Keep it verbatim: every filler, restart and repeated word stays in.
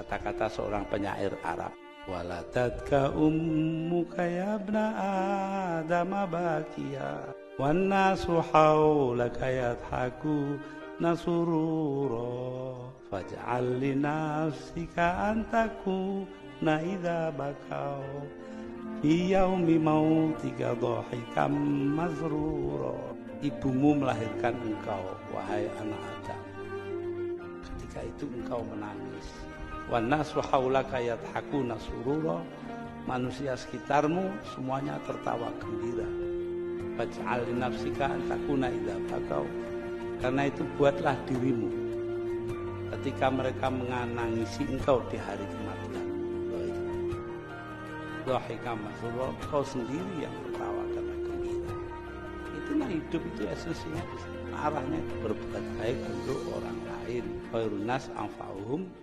kata-kata seorang penyair Arab. Waladatka ummuka ya ibna Adama bakiya wan nasu haulaka yadhakuna surura faj'al li nafsika an takuna idza bakau fi yaumi mautika dhahikam mazrura. Ibumu melahirkan engkau, wahai anak Adam. Ketika itu engkau menangis. Wan nasu haulaka yadhakuna surura, manusia sekitarmu semuanya tertawa gembira. Faj'al li nafsika an takuna idza bakau, karena itu buatlah dirimu ketika mereka menangisi engkau di hari kematian. Dhahika masrura, kau sendiri yang tertawa karena gembira. Itulah hidup, itu esensinya. Arahnya berbuat baik untuk orang lain. Khairun nas anfa'uhum